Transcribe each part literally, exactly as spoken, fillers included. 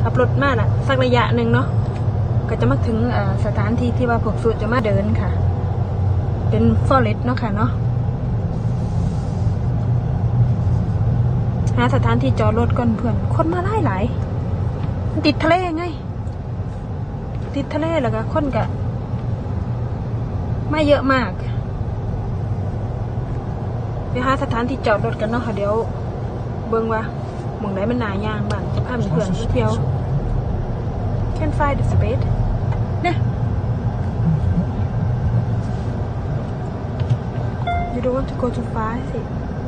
ขับรถมาน่ะสักระยะหนึ่งเนาะก็จะมาถึงสถานที่ที่ว่าพวกสูตรจะมาเดินค่ะเป็นฟอเรสต์เนาะค่ะเนาะหาสถานที่จอดรถก่อนเพื่อนคนมาหลายหลายติดทะเลไงติดทะเลแล้วก็คนก็ไม่เยอะมากไปหาสถานที่จอดรถกันเนาะค่ะเดี๋ยวเบิ่งว่าหม่องไหนมันหนายางบ้างจะพาเพื่อนๆเที่ยว Can find the space เนี่ย You don't want to go too far สิ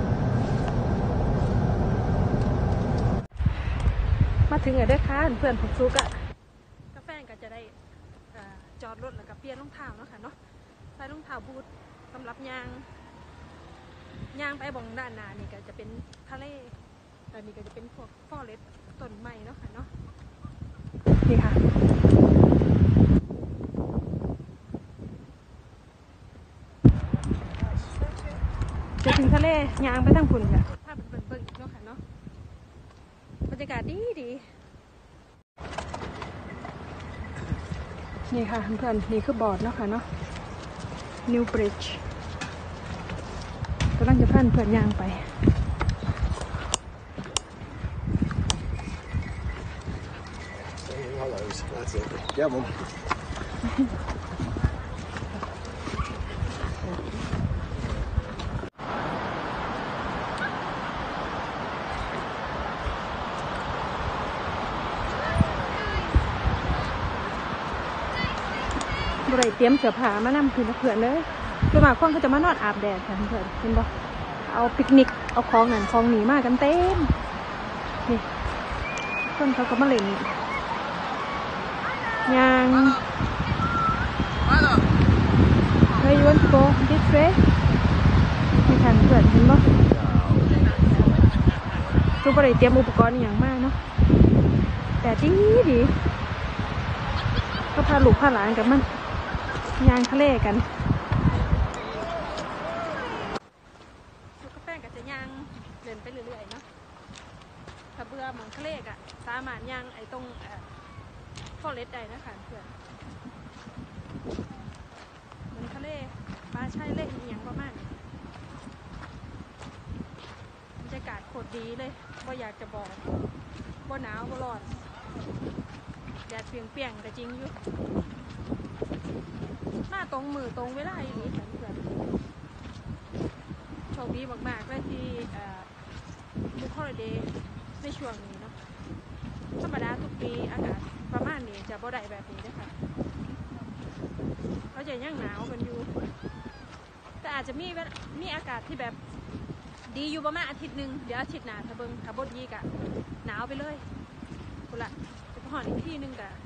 มาถึงแล้วเด้อค่ะเพื่อนผมซุกอะกาแฟก็จะได้จอดรถแล้วก็เปลี่ยนรองเท้าเนาะค่ะเนาะใส่รองเท้าบูทสำหรับยางยางไปบองด้านหน้านี่ก็จะเป็นทะเลอันนี้ก็จะเป็นพวกฟอเรสต์ต้นไม้เนาะค่ะเนาะนี่ค่ะจะถึงทะเลยางไปทางฝุ่นค่ะภาพเบิ่งเบิ่งอีกเนาะค่ะเนาะบรรยากาศดีดีนี่ค่ะเพื่อนนี่คือบอร์ดเนาะค่ะเนาะ New Bridge กำลังจะพาเพื่อนยางไป Ja, man. บริเตรียมเสื้อผ้ามานำคือเพื่อนเลยคือมาคนเขาจะมานอนอาบแดดค่ะเพื่อนเห็นบ่เอาปิกนิกเอาของนั่นของหนีมากันเต็มนี่คนเขาก็มาเล่นยางเฮ้ย you want to go this way มีทางเพื่อนเห็นบ่คือบริเตรียมอุปกรณ์อย่างมากเนาะแต่ดีดีก็พาลูกพาหลานกับมันยางทะเลกันลูกกาแฟก็จะยางเดินไปเรื่อยๆเนาะถ้าเบื่อหมองทะเลก็สามารถยางไอ้ตรงฟอเรสต์ได้นะคะเพื่อนเหมือนทะเลปลาชายเล่นอย่างประมาณบรรยากาศโคตรดีเลยว่าอยากจะบอกว่าหนาวว่าร้อนแดดเปรี้ยงๆก็จริงอยู่มาตรงมือตรงเวลาอย่างนี้เพื่อนโชคดีมากๆเลยที่บุคฮอลิเดย์ในช่วงนี้เนาะธรรมดาทุกปีอากาศประมาณนี้จะบ่ได้แบบนี้นะคะเขาจะยังหนาวกันอยู่แต่อาจจะมีมีอากาศที่แบบดีอยู่ประมาณอาทิตย์หนึ่งเดี๋ยวอาทิตย์หน้าถ้าเบิ้งถ้าบดยีกะหนาวไปเลยกูละจะไปหอนอีกที่หนึ่งกะ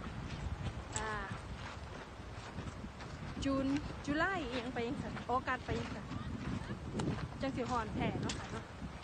จูนจุไลยังไปยังสันออกัสไปยังสันจังสีหอนแผ่เนาะค่ะเนาะ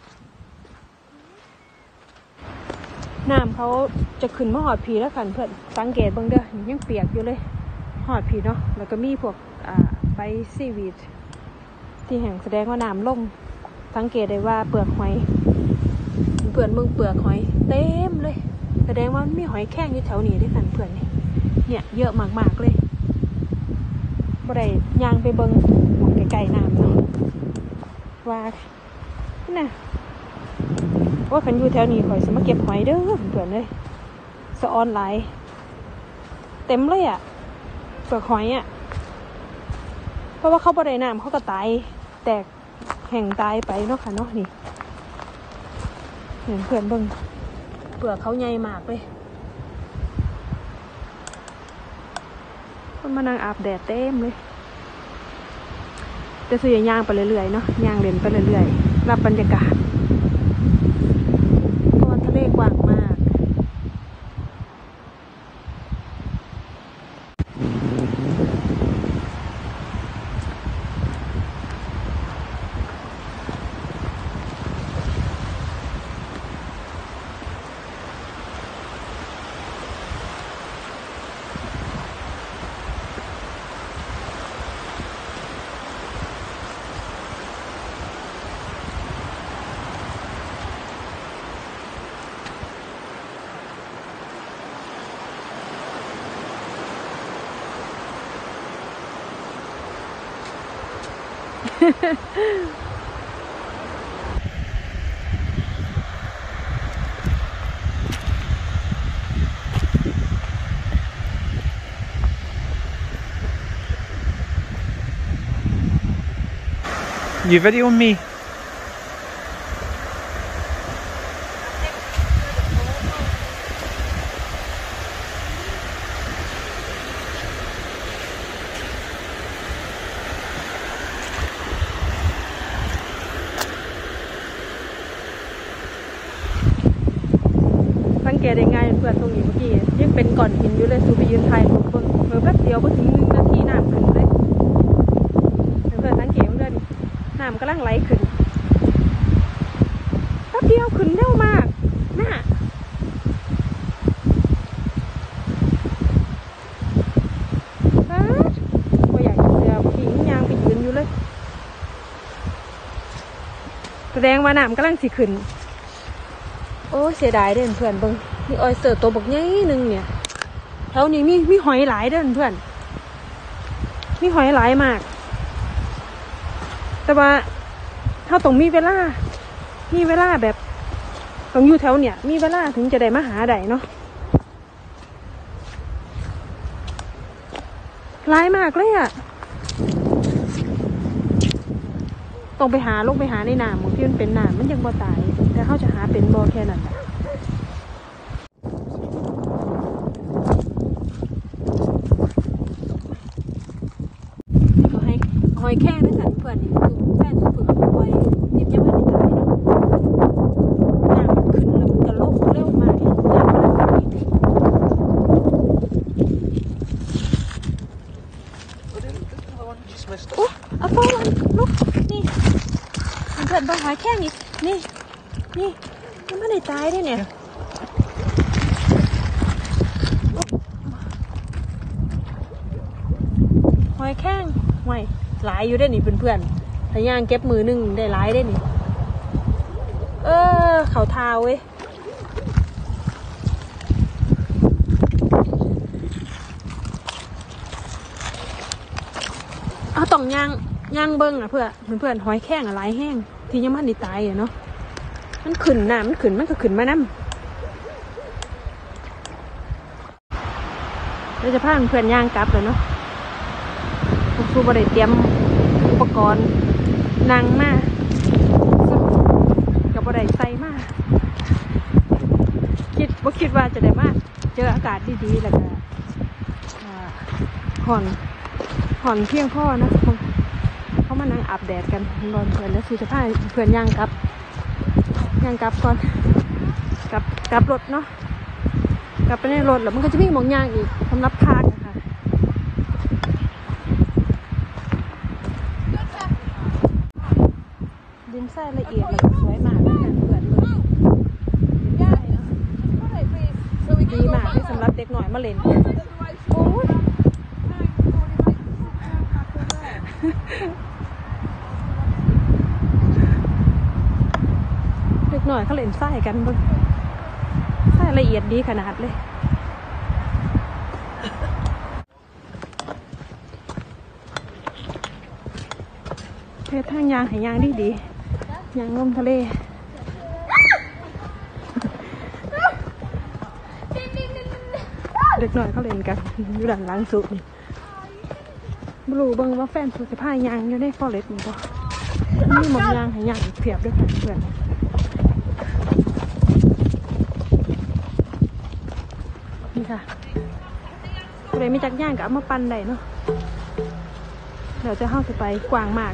น้ำเขาจะขึ้นมาหอดผีแล้วค่ะเพื่อนสังเกตเบิ่งเด้อยังเปียกอยู่เลยหอดผีเนาะแล้วก็มีพวกอ่าใบซีวีดที่แห่งแสดงว่าน้ำลงสังเกตได้ว่าเปลือกหอยเปลือกมึงเปลือกหอยเต็มเลยแสดงว่ามีหอยแข้งอยู่แถวนี้ด้วยค่ะเพื่อนนี่เนี่ยเยอะมากๆเลยบ่ได้ย่างไปเบิ่งหมองไกลๆน้ำเนาะว่าน่ะว่าขันอยู่แถวนี้ข่อยสิมาเก็บหอยเด้อเพื่อนเลยสะออนหลายเต็มเลยอ่ะเปลือกหอยอ่ะเพราะว่าเขาบ่ได้น้ำเขาก็ตายแตกแห้งตายไปเนาะค่ะเนาะนี่เห็นเพื่อนเบิ่งเปลือกเขาใหญ่มากเลยคนมานั่งอาบแดดเต็มเลยแต่ส่วนใหญ่ย่างไปเรื่อยๆเนาะย่างเล่นไปเรื่อยๆรับบรรยากาศเพราะว่าทะเลกว้างมาก You video me? สังเกตได้ง่ายเพื่อนตรงนี้เมื่อกี้ยังเป็นก้อนหินอยู่เลยสูไปยืนถ่ายรูปเพิ่งเพิ่งแป๊บเดียวพอถึงหนึ่งนาทีน้ำขึ้นเลยเพื่อนสังเกตเพื่อนน้ำกำลังไหลขึ้นแป๊บเดียวขึ้นเร็วมากน่ะก็อยากจะเสือผียางไปยืนอยู่เลยแสดงว่าน้ำกำลังสิขึ้นโอ้เสียดายเด้อเพื่อนเบิ่งนี่ออยเสิร์ตตัวบักใหญ่นึงเนี่ยแถวนี้มีมีหอยหลายเด้อเพื่อนมีหอยหลายมากแต่ว่าเขาต้องมีเวลามีเวลาแบบต้องอยู่แถวเนี่ยมีเวลาถึงจะได้มาหาได้เนาะหลายมากเลยอ่ะต้องไปหาลงไปหาในน้ำที่มันเป็นน้ำมันยังบ่ตายแต่เขาจะหาเป็นบ่แค่นั้นแหละหอยหอยแค่ไม่สันเพื่อนนี่คือแฟนสุดเผื่อหอยยิบยังไม่ได้ตายเนาะน้ำมันขึ้นแล้วมันจะลงเร็วมากน้ำมันขึ้นโอ้เอาฟ้าวันลุกนี่เพื่อนบางหอยแค่นี้นี่นี่ยังไม่ได้ตายด้วยเนี่ยหอยแข้งหอยหลายอยู่ได้หนิเพื่อนๆถ้าย่างเก็บมือหนึ่งได้หลายได้หนิเออเขาเท้าเว้ยเอาต้องย่างย่างเบิ้งอ่ะเพื่อเพื่อนๆหอยแข้งอะหลายแห้งที่ยังไม่ได้ตายอ่ะเนาะมันขึ้นน้ำมันขึ้นมันก็ขึ้นมาน้ำเราจะพาเพื่อนย่างกลับเลยเนาะครูบริเตรียมอุปกรณ์นั่งมากับบริใส่มาคิดว่าคิดว่าจะได้มาเจออากาศดีๆแล้วก็ห่อนห่อนเพียงพ่อนะเขามานั่งอาบแดดกันรอนเพื่อนแล้วสูจะพาเพื่อนย่างกลับย่างกลับก่อนกลับกลับรถเนาะกลับไปในรถแล้วมันก็จะมีหมองย่างอีกสำหรับพากนะคะดินทรายละเอียดแล้วก็สวยมากเลยนะเพื่อนเลยดีมากที่สำหรับเด็กหน่อยมาเล่นโอ้ยเด็กหน่อยเขาเล่นทรายกันเบิ่งทรายละเอียดดีขนาดเลยเพชรทางยางหายางดีดียางลมทะเลเด็กหน่อยเขาเล่นกันอยู่ด้านหลังสุดนี่บลูเบิ้งว่าแฟนสุดจะพายางอยู่ในฟอเรสต์นี่ก็มีหมดยางหายางเพียบด้วยค่ะเพื่อนนี่ค่ะเลยมีจักย่างกับเอามาปั่นได้เนาะเดี๋ยวจะเข้าไปกว้างมาก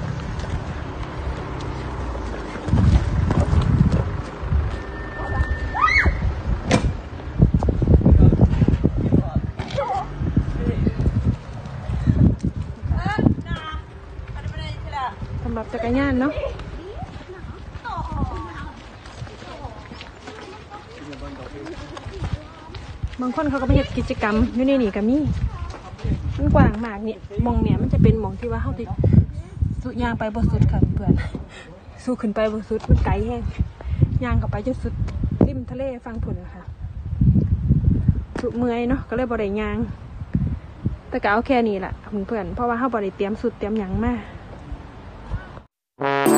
สำหรับจักรยานเนาะบางคนเขาก็ไปเฮ็ดกิจกรรมอยู่ในนี่ก็มีมันกว้างมากเนี่ยมองเนี่ยมันจะเป็นมองที่ว่าเขาติดสุดยางไปบนสุดค่ะเพื่อนสู้ขึ้นไปบนสุดมันไกลแห้งยางเข้าไปจนสุดริมทะเลฟังผลค่ะสุดเมื่อยเนาะก็เลยบ่ได้ยางแต่ก็เอาแค่นี้แหละเพื่อนเพราะว่าเขาบ่ได้เตรียมสุดเตรียมหยังมา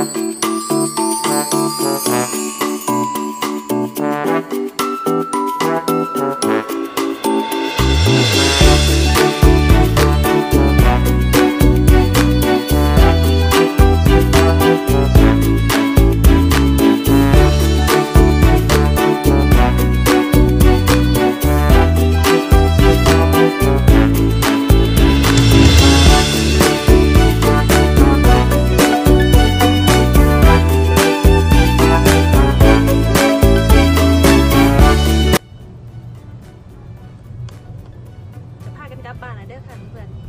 กลับบ้านนะเด้อค่ะเพื่อน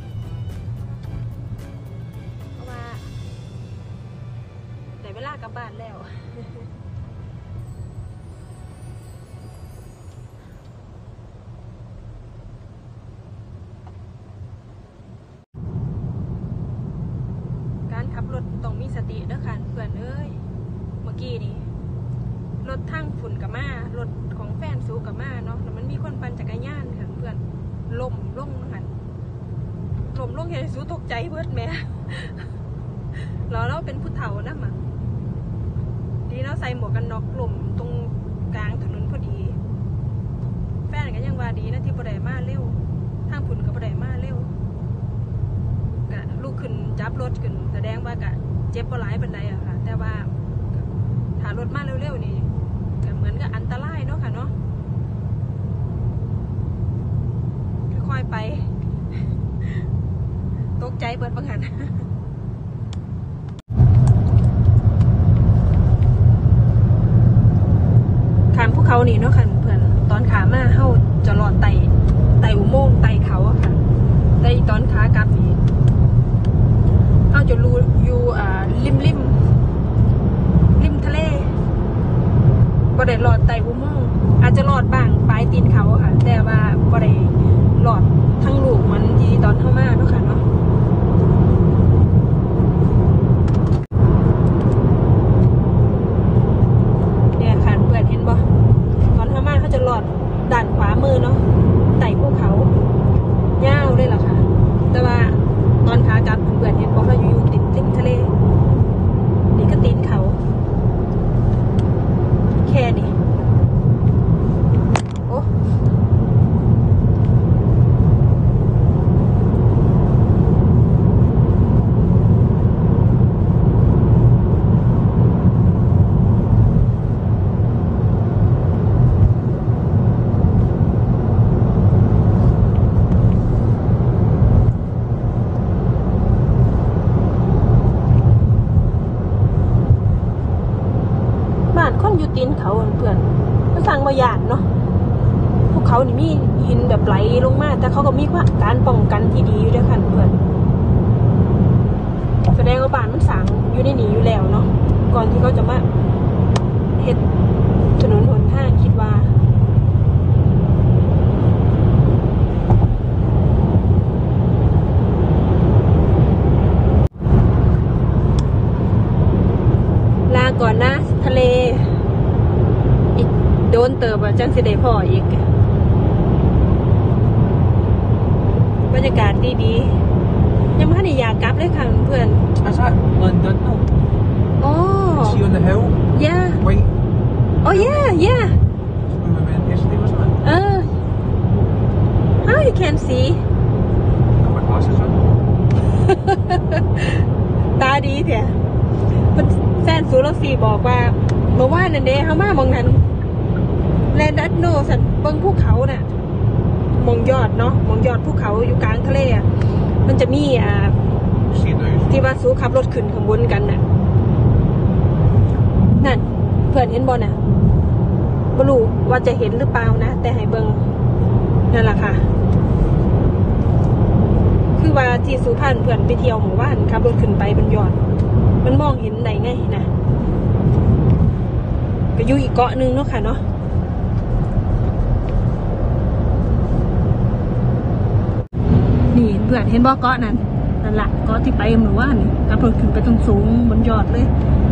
เพราะว่าแต่เวลากลับบ้านแล้วการขับรถต้องมีสติเด้อค่ะเพื่อนเอ้ยเมื่อกี้นี้รถทั้งฝุ่นกับมารถของแฟนสูกับมาเนาะแล้วมันมีคนปั่นจักรยานค่ะเพื่อนล่มลงนะคะล่มลงเห็นสูตกใจเบิดแม่เราเราเป็นผู้เฒ่านะมั้งดีเราใส่หมวกกันน็อกล่มตรงกลางถนนพอดีแฟนก็ยังว่าดีนะที่บ่ได้มาเร็วทางฝุ่นก็บ่ได้มาเร็วกะลูกขึ้นจับรถขึ้นแสดงว่ากะเจ็บบ่หลายปานใดอะค่ะแต่ว่าถ้ารถมาเร็วๆนี่ก็เหมือนกับอันตรายเนาะค่ะเนาะค่อยๆไปตกใจเบิดประกันขามภูเขานี่เนาะค่ะเพื่อนตอนขามาเข้าจะรอดไต่ไต่อุโมงค์ไต่เขาอะค่ะแต่ตอนขากลับนี่เข้าจะรูอยู่อ่าริมริมริมทะเลบ่ได้รอดไต่อุโมงค์อาจจะรอดบ้างปลายตีนเขาค่ะแต่ว่าบ่ได้รอดทั้งลูกมันที่ตอนเข้ามาเนาะค่ะเนาะเนี่ยค่ะเพื่อนเห็นบ่ตอนเข้ามาเขาจะรอดด้านขวามือเนาะไต่ภูเขายาวเลยล่ะค่ะแต่ว่าตอนขากลับเพื่อนเห็นบ่เขาอยู่ติดริมทะเลนี่ก็ตีนเขาแค่นี้โอ้คนอยู่ตีนเขาเพื่อนก็สร้างมาหยาดเนาะพวกเขานี่มีหินแบบไหลลงมาแต่เขาก็มีการป้องกันที่ดีอยู่ด้วยค่ะเพื่อนแสดงว่าบ้านมันสร้างอยู่ในนี้อยู่แล้วเนาะก่อนที่เขาจะมาเฮ็ดถนนหนทางคิดว่าลาก่อนนะทะเลอีกโดนเติบอ่ะจังสิได้พ่ออีกบรรยากาศดีๆยังไม่ได้อยากกลับเลยค่ะเพื่อน Is that London? No. โอ้ See on the hill? yeah White. oh yeah yeah That's where we went yesterday, wasn't it? เออ how you can see Got my glasses on. ตาดีเถอะแฟนสูรสีบอกว่าเมื่อวานนั่นเด้เขามามองนั้นแลนดัตโนสันเบิ้งภูเขาน่ะมองยอดเนาะมองยอดภูเขาอยู่กลางทะเลอ่ะมันจะมีอ่า See those. ที่ว่าสูขับรถขึ้นข้างบนกันน่ะนั่นเพื่อนเห็นบอลน่ะไม่รู้ว่าจะเห็นหรือเปล่านะแต่ให้เบิ้งนั่นแหละค่ะคือว่าที่สุพรรณเพื่อนไปเที่ยวหมู่บ้านขับรถขึ้นไปบนยอดมันมองเห็นได้ไงนะก็อยู่อีกเกาะนึงเนาะค่ะเนาะนี่เพื่อนเห็นบ่เกาะนั้นนั่นแหละเกาะที่ไปหมู่บ้านนี่ขับรถขึ้นไปตรงสูงบนยอดเลย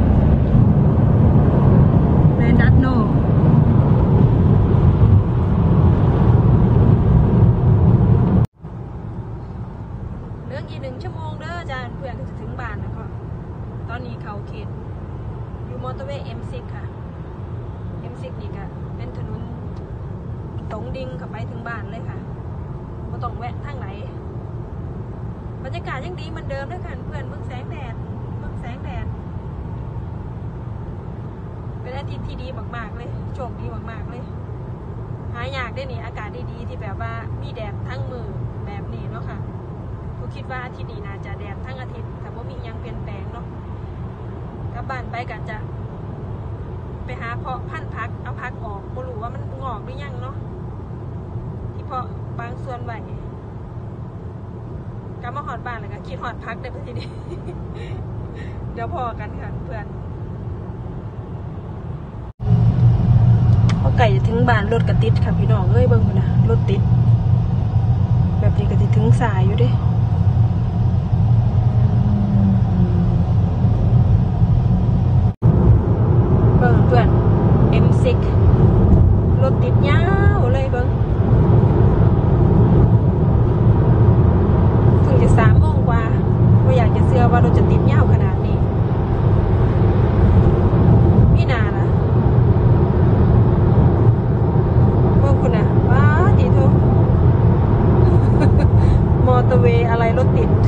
แลนดัตโนเหลืออีกหนึ่งชั่วโมงเด้ออาจารย์เพื่อนก็จะถึงบ้านแล้วก็ตอนนี้เขาเขตเตอร์เวย์ เอ็ม ซิกซ์ ค่ะ เอ็ม ซิกซ์ นี่ก็เป็นถนนตรงดิ่งเข้าไปถึงบ้านเลยค่ะบ่ต้องแวะทางไหนบรรยากาศยังดีเหมือนเดิมด้วยกันเพื่อนเบิ่งแสงแดดเบิ่งแสงแดดเป็นอาทิตย์ที่ดีมากๆเลยโชคดีมากๆเลยหายากได้นี่อากาศดีๆที่แบบว่ามีแดดทั้งมือแบบนี้เนาะค่ะกูคิดว่าอาทิตย์นี้น่าจะแดดทั้งอาทิตย์แต่ว่ามียังเปลี่ยนแปลงเนาะกลับบ้านไปกันจะไปหาเพาะพันธุ์พักเอาพักออกบ่รู้ว่ามันงอกหรือยังเนาะที่เพาะบางส่วนไว้กลับมาหอดบ้านแล้วก็คิดหอดพักได้พอทีนี้ เดี๋ยวพอกันค่ะเพื่อนพอไก่จะถึงบ้านรถกระติดค่ะพี่น้องเอ้ยเบิ่งพุ่นนะรถติดแบบนี้ก็จะถึงสายอยู่เด้เบิ่งเพื่อน เอ็ม ซิกซ์ รถติดยาวเลยเบิ่งถึงจะสามโมงกว่าไม่อยากจะเชื่อว่ารถจะติดยาวขนาดนี้มีนาล่ะเบิ่งคุณน่ะว้าดีโท มอเตอร์เวย์อะไรรถติด